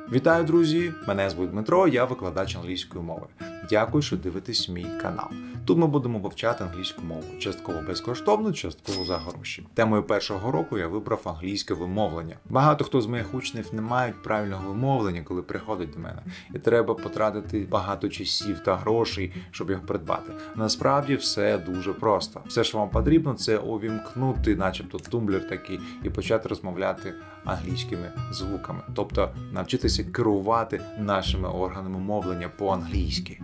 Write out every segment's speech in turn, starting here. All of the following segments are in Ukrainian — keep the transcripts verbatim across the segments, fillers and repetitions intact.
Вітаю, друзі! Мене звуть Дмитро, я викладач англійської мови. Дякую, що дивитесь мій канал. Тут ми будемо вивчати англійську мову, частково безкоштовно, частково за гроші. Темою першого року я вибрав англійське вимовлення. Багато хто з моїх учнів не мають правильного вимовлення, коли приходять до мене. І треба потратити багато часів та грошей, щоб його придбати. Насправді все дуже просто. Все, що вам потрібно, це увімкнути, начебто тумблер такий, і почати розмовляти англійськими звуками. Тобто навчитися керувати нашими органами мовлення по-англійськи.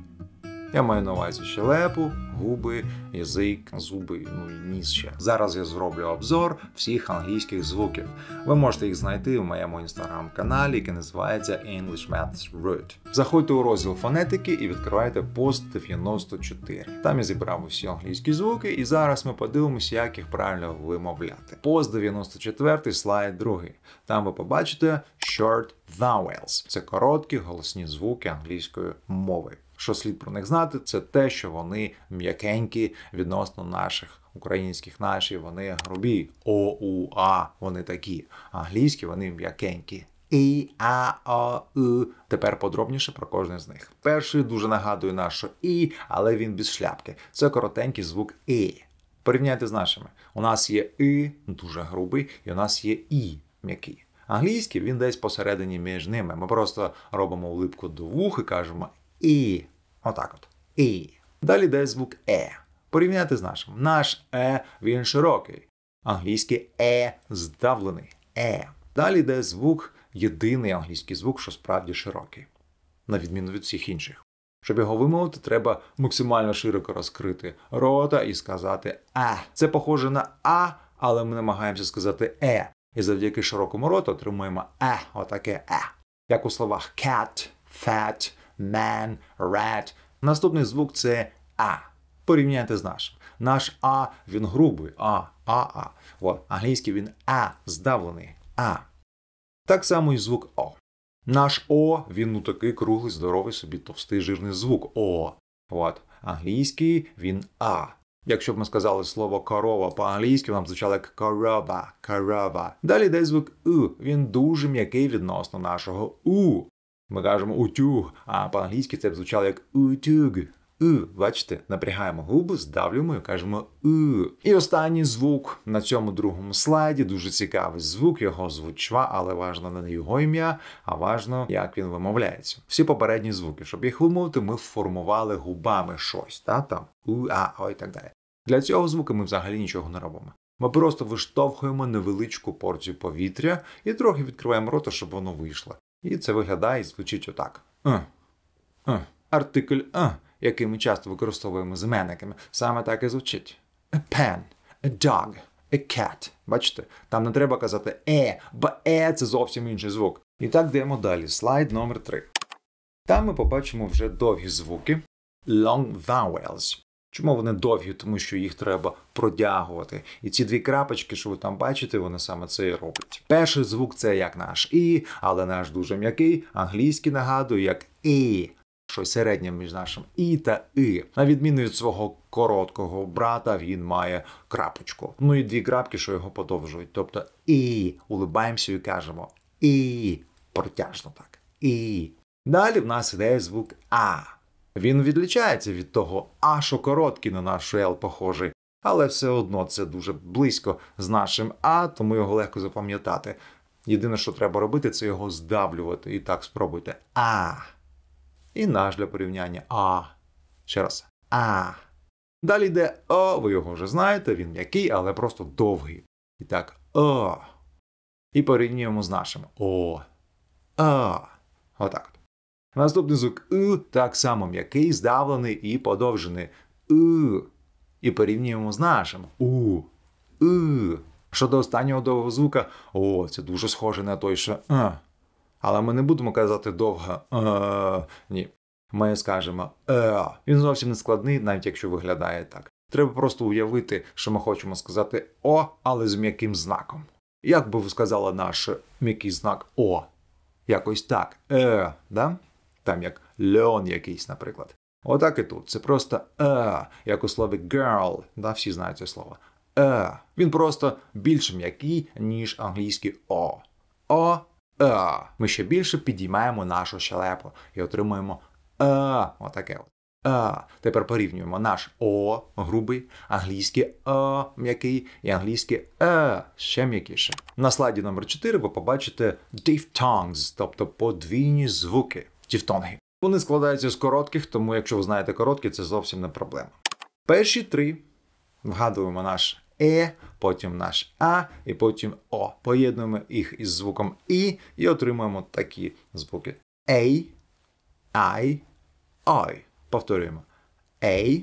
Я маю на увазі щелепу, губи, язик, зуби, ну і ніс ще. Зараз я зроблю обзор всіх англійських звуків. Ви можете їх знайти в моєму інстаграм-каналі, який називається English Maths Root. Заходьте у розділ фонетики і відкривайте пост дев'яносто чотири. Там я зібрав усі англійські звуки, і зараз ми подивимося, як їх правильно вимовляти. Пост дев'яносто чотири, слайд другий. Там ви побачите short vowels. Це короткі голосні звуки англійської мови. Що слід про них знати, це те, що вони м'якенькі відносно наших українських наші, вони грубі. О, у, а, вони такі. Англійські вони м'якенькі. І, а, о, у. Тепер подробніше про кожен з них. Перший дуже нагадує нашу і, але він без шляпки. Це коротенький звук і. Порівняйте з нашими. У нас є і, дуже грубий, і у нас є і, м'який. Англійський, він десь посередині між ними. Ми просто робимо улипку до вух і кажемо і. Отак от. І. Далі йде звук е. Порівняйте з нашим. Наш е, він широкий. Англійський е здавлений. Е. Далі йде звук, єдиний англійський звук, що справді широкий. На відміну від всіх інших. Щоб його вимовити, треба максимально широко розкрити рота і сказати а. Це похоже на а, але ми намагаємося сказати е. І завдяки широкому роту отримуємо е, отаке е. Як у словах cat, fat, man, rat. Наступний звук – це а. Порівняйте з нашим. Наш а, він грубий. А, а, а. От, англійський він а, здавлений. А. Так само і звук о. Наш о, він ну такий круглий, здоровий собі, товстий, жирний звук. О. От, англійський він а. Якщо б ми сказали слово корова по-англійськи, нам звучало як корова, корова. Далі йде звук у. Він дуже м'який відносно нашого у. Ми кажемо утюг, а по-англійськи це б звучало як утюг. У, бачите, напрягаємо губи, здавлюємо і кажемо у. І останній звук на цьому другому слайді, дуже цікавий звук, його звуть чва, але важно не його ім'я, а важно, як він вимовляється. Всі попередні звуки, щоб їх вимовити, ми формували губами щось, та, там, у, а, о і так далі. Для цього звуку ми взагалі нічого не робимо. Ми просто виштовхуємо невеличку порцію повітря і трохи відкриваємо рота, щоб воно вийшло. І це виглядає і звучить отак. «Н». «Н». Артикль «н», який ми часто використовуємо з іменниками, саме так і звучить. A pen, a dog, a cat. Бачите? Там не треба казати «е», бо «е» – це зовсім інший звук. І так йдемо далі. Слайд номер три. Там ми побачимо вже довгі звуки. Long vowels. Чому вони довгі? Тому що їх треба продягувати. І ці дві крапочки, що ви там бачите, вони саме це і роблять. Перший звук – це як наш «і», але наш дуже м'який. Англійський нагадує як «і». Щось середнє між нашим «і» та «и». На відміну від свого короткого брата, він має крапочку. Ну і дві крапки, що його подовжують. Тобто «і». Улибаємося і кажемо «і». Протяжно так. «І». Далі в нас іде звук «а». Він відлічається від того «а», що короткий на наш «л» похожий, але все одно це дуже близько з нашим «а», тому його легко запам'ятати. Єдине, що треба робити, це його здавлювати. І так спробуйте «а». І наш для порівняння «а». Ще раз «а». Далі йде «о», ви його вже знаєте, він м'який, але просто довгий. І так «о». І порівнюємо з нашим «о». «о». Отак. Наступний звук «у» так само м'який, здавлений і подовжений «у». І порівнюємо з нашим «у». «у». Щодо останнього довгого звука, о, це дуже схоже на той, що «а». Але ми не будемо казати довго «а». Ні. Ми скажемо «е». Він зовсім не складний, навіть якщо виглядає так. Треба просто уявити, що ми хочемо сказати «о», але з м'яким знаком. Як би ви сказали наш м'який знак «о»? Якось так. «е», да? Там як льон якийсь, наприклад. Отак і тут. Це просто «е», як у слові girl. Да, всі знають це слово. «Е». Він просто більш м'який, ніж англійський «о». «О», а. Ми ще більше підіймаємо нашу щелепу і отримуємо а. Отаке от. А. Тепер порівнюємо наш О грубий, англійський О м'який і англійський Е ще м'якіше. На слайді номер чотири ви побачите diphthongs, тобто подвійні звуки, дифтонги. Вони складаються з коротких, тому якщо ви знаєте короткі, це зовсім не проблема. Перші три вгадуємо наш Е, потім наш А і потім О. Поєднуємо їх із звуком І і отримуємо такі звуки. Ей, Ай, Ой. Повторюємо. Ей,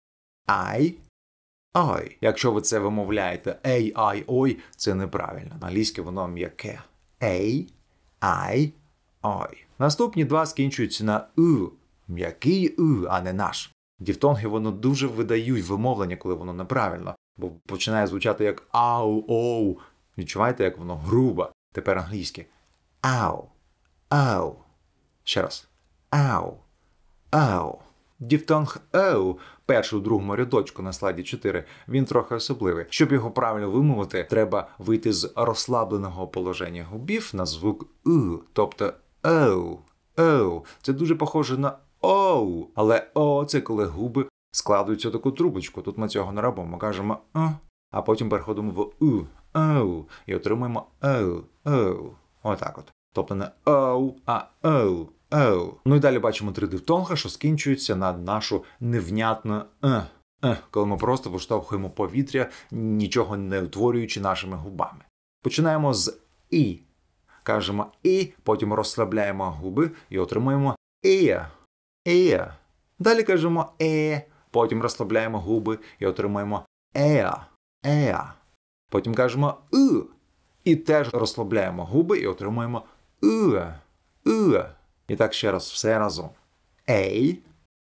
Ай, Ой. Якщо ви це вимовляєте ей, ай, ой, це неправильно. На англійське воно м'яке. Ей, Ай, Ой. Наступні два скінчуються на У. М'який У, а не наш. Дифтонги воно дуже видають вимовлення, коли воно неправильно. Бо починає звучати як ау, оу. Відчуваєте, як воно грубо. Тепер англійське. Ау, ау. Ще раз. Ау, ау. Дифтонг «оу», перший у другому рядочку на слайді чотири, він трохи особливий. Щоб його правильно вимовити, треба вийти з розслабленого положення губів на звук «у», тобто «оу», «оу». Це дуже похоже на «оу», але «о» – це коли губи складуються таку трубочку. Тут ми цього не робимо, ми кажемо «о», а потім переходимо в «у», «оу» і отримуємо «оу», «оу». Отак от. Тобто не «оу», а «оу». Oh. Ну і далі бачимо три дифтонга, що скінчуються на нашу невнятну «е», «е», коли ми просто виштовхуємо повітря, нічого не утворюючи нашими губами. Починаємо з «і». Кажемо «і», потім розслабляємо губи і отримуємо «е», «е». Далі кажемо «е», потім розслабляємо губи і отримуємо «е», «е». Потім кажемо «у», і теж розслабляємо губи і отримуємо «у», «у». І так ще раз, все разом. Ей,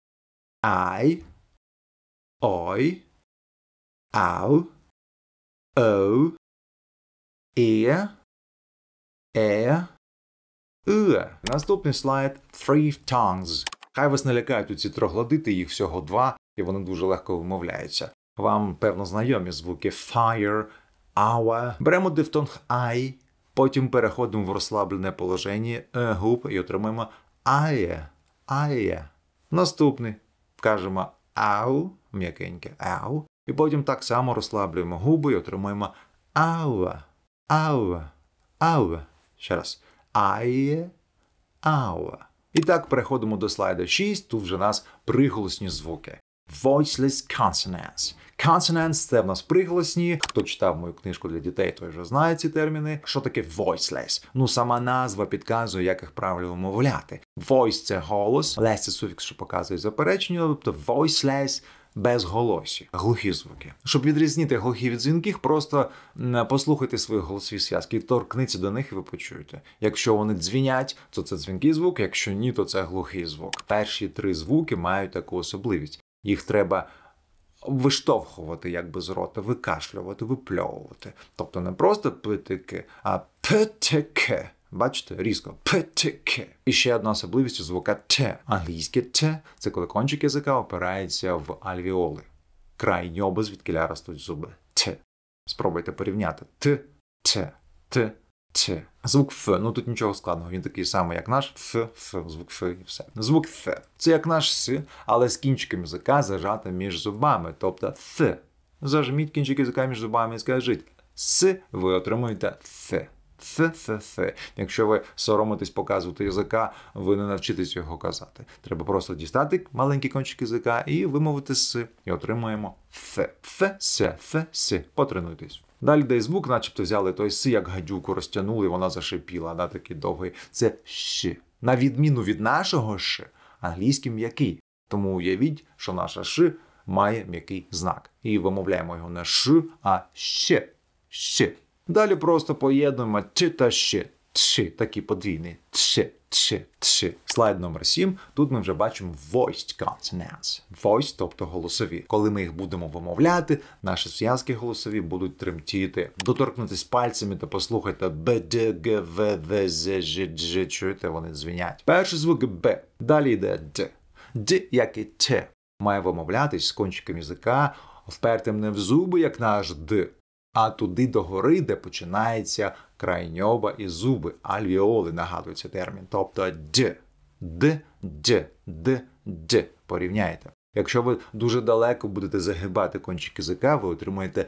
ай, ой, ау, оу, е, е, у. Наступний слайд three tongues. Хай вас не лякають ці троглодити, їх всього два, і вони дуже легко вимовляються. Вам, певно, знайомі звуки fire, hour. Беремо дифтонг I, потім переходимо в розслаблене положення губ і отримаємо ає, ає. Наступний. Кажемо ау, м'якеньке, ау. І потім так само розслаблюємо губи і отримаємо ауа, ауа, ауа. Ще раз. Ає, ауа. І так переходимо до слайду шість. Тут вже у нас приголосні звуки. Voiceless consonants. Consonants – це в нас приголосні. Хто читав мою книжку для дітей, той вже знає ці терміни. Що таке voiceless? Ну, сама назва підказує, як їх правильно вимовляти. Voice – це голос, less – це суфікс, що показує заперечення, тобто voiceless – безголосі, глухі звуки. Щоб відрізнити глухі від дзвінких, просто послухайте свої голосові зв'язки, торкніться до них і ви почуєте. Якщо вони дзвінять, то це дзвінкий звук, якщо ні, то це глухий звук. Перші три звуки мають таку особливість. Їх треба виштовхувати якби з рота, викашлювати, випльовувати. Тобто не просто птики, а птики. Бачите, різко птики. І ще одна особливість у звука Т. Англійське Т – це коли кончик язика опирається в альвеоли. Край ньоба, звідкиля ростуть зуби. Т. Спробуйте порівняти. Т, Т, Т, Т. Звук Ф. Ну тут нічого складного. Він такий самий, як наш Ф, Ф, звук Ф і все. Звук Ф. Це як наш С, але з кінчиком язика зажати між зубами. Тобто Ф. Зажміть кінчик язика між зубами і скажіть С, ви отримуєте Ф. Ф, Ф, Ф. Якщо ви соромитесь показувати язика, ви не навчитесь його казати. Треба просто дістати маленький кончик язика і вимовити С. І отримуємо Ф. Ф, С, Ф, С. Потренуйтесь. Далі де звук, начебто взяли той С, як гадюку розтягнули, вона зашипіла, да, такий довгий. Це Щ. На відміну від нашого Ш, англійський м'який. Тому уявіть, що наша Ш має м'який знак. І вимовляємо його не Ш, а Щ. Щ. Далі просто поєднуємо Т та Щ. Т, такий подвійний. Т, Т, Т. Слайд номер сім. Тут ми вже бачимо voiced consonants. Voiced, тобто голосові. Коли ми їх будемо вимовляти, наші зв'язки голосові будуть тремтіти. Доторкнутись пальцями та послухайте Б, Д, Г, В, В, З, Ж, Дж. Чуєте, вони дзвінять. Перший звук Б. Далі йде Д. Д, як і Т, має вимовлятись з кончиком язика, впертим не в зуби, як наш Д, а туди догори, де починається край ньоба і зуби, альвеоли, нагадується термін. Тобто д, д, д, д, д. Порівняйте. Якщо ви дуже далеко будете загибати кончик язика, ви отримаєте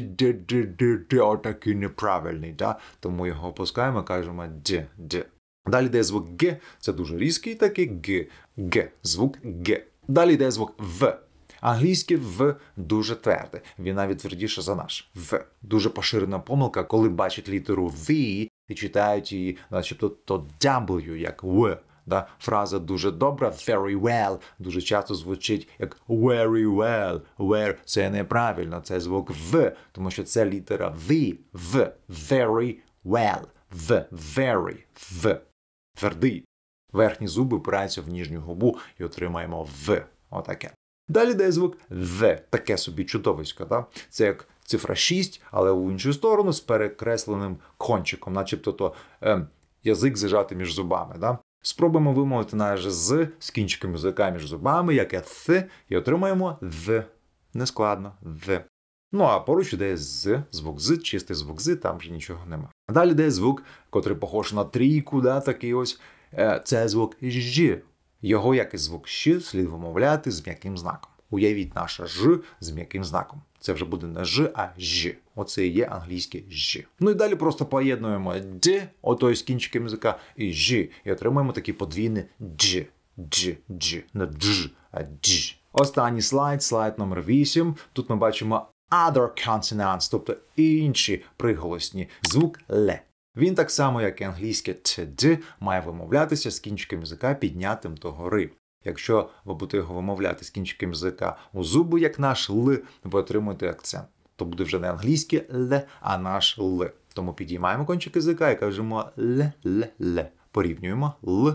д-д-д-д-д, отакий неправильний, да? Тому його опускаємо, кажемо д, д. Далі йде звук г, це дуже різкий такий г, г, звук г. Далі йде звук в. Англійське в дуже тверде, він навіть твердіше за наш. В. Дуже поширена помилка, коли бачать літеру В і читають її, начебто то W, як в. Да? Фраза дуже добра, very well, дуже часто звучить як very well, where. Це неправильно, це звук в, тому що це літера В, в, very well, в, very, в. Твердий. Верхні зуби опираються в нижню губу і отримаємо в. Отаке. Далі йде звук «в», таке собі чудовисько, да? Це як цифра шість, але в іншу сторону з перекресленим кончиком, начебто то е, язик зажатий між зубами. Да? Спробуємо вимовити наш «з» з кінчиком язика між зубами, яке «th», і отримаємо «в». Нескладно «в». Ну, а поруч йде «з», звук «з», чистий звук «з», там вже нічого нема. Далі йде звук, котрий похож на трійку, да? Такий ось, е, це звук «ж». Його, як і звук «щ», слід вимовляти з м'яким знаком. Уявіть наше «ж» з м'яким знаком. Це вже буде не «ж», а «ж». Оце і є англійське «ж». Ну і далі просто поєднуємо «д», отой з кінчиком язика, і «ж», і отримуємо такі подвійні «дж», «дж», «дж», не «дж», а «дж». Останній слайд, слайд номер вісім. Тут ми бачимо other consonants, тобто інші приголосні. Звук «л». Він так само, як і англійське «тд», має вимовлятися з кінчиком язика піднятим догори. Якщо ви будете його вимовляти з кінчиком язика у зуби, як наш «л», ви отримуєте акцент. То буде вже не англійське «л», а наш «л». Тому підіймаємо кончик язика і кажемо «л-л-л». Порівнюємо «л-л»,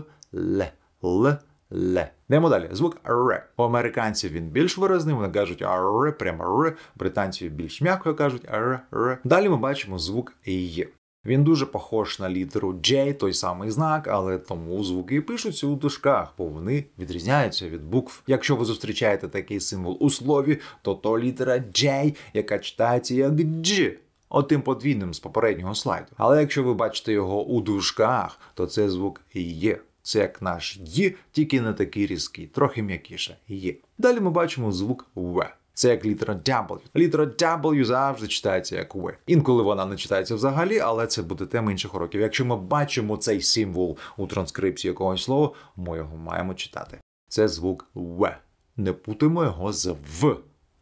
«л-л». Йдемо далі. Звук «р». У американців він більш виразний, вони кажуть «р», прямо «р». Британці більш м'яко кажуть «р-р». Далі ми бачимо звук «й». Він дуже похож на літеру J, той самий знак, але тому звуки пишуться у дужках, бо вони відрізняються від букв. Якщо ви зустрічаєте такий символ у слові, то то літера J, яка читається як Дж, отим подвійним з попереднього слайду. Але якщо ви бачите його у дужках, то це звук Є. Це як наш Й, тільки не такий різкий, трохи м'якіше. Є. Далі ми бачимо звук В. Це як літера W. Літера W завжди читається як В. Інколи вона не читається взагалі, але це буде тема інших уроків. Якщо ми бачимо цей символ у транскрипції якогось слова, ми його маємо читати. Це звук В. Не путаємо його з В.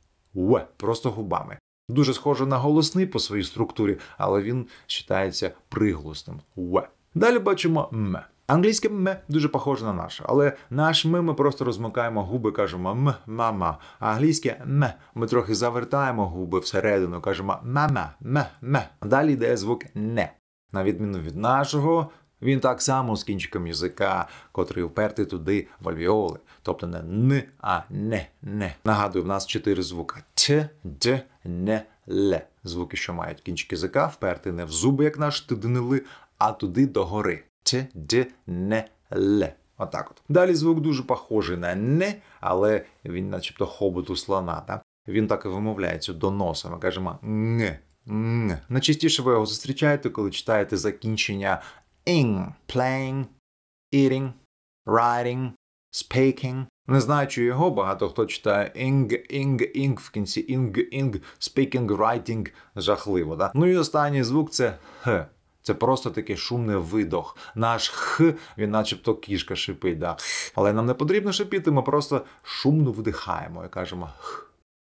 В. Просто губами. Дуже схоже на голосний по своїй структурі, але він читається приголосним. В. Далі бачимо М. Англійське «м» дуже похоже на наше, але наш «м» ми просто розмикаємо губи, кажемо «м», «мама». А англійське «м» ми трохи завертаємо губи всередину, кажемо «мама», «м», «м». Далі йде звук «не». На відміну від нашого, він так само з кінчиком язика, котрий впертий туди в альвеоли. Тобто не «н», а «не», «не». Нагадую, в нас чотири звука «т», «д», «не», «л». Звуки, що мають кінчик язика, вперти не в зуби, як наш «т», а туди догори. Т, Д, не, Л. Отак от. Далі звук дуже похожий на «не», але він начебто хобот у слона. Да? Він так і вимовляється до носа. Ми кажемо «н», «н». Найчастіше ви його зустрічаєте, коли читаєте закінчення «ing», «playing», «eating», «writing», «speaking». Не знаючи його, багато хто читає «ing», «ing», «ing» в кінці «ing», «ing», «speaking», «writing». Жахливо, да? Ну і останній звук – це «х». Це просто такий шумний видох. Наш «х», він начебто кішка шипить, да. Але нам не потрібно шипіти, ми просто шумно видихаємо і кажемо «х».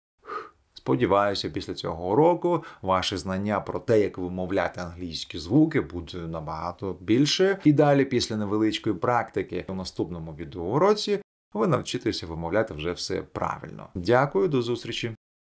Сподіваюся, після цього уроку ваші знання про те, як вимовляти англійські звуки, буде набагато більше. І далі, після невеличкої практики у наступному відеоуроці, ви навчитеся вимовляти вже все правильно. Дякую, до зустрічі!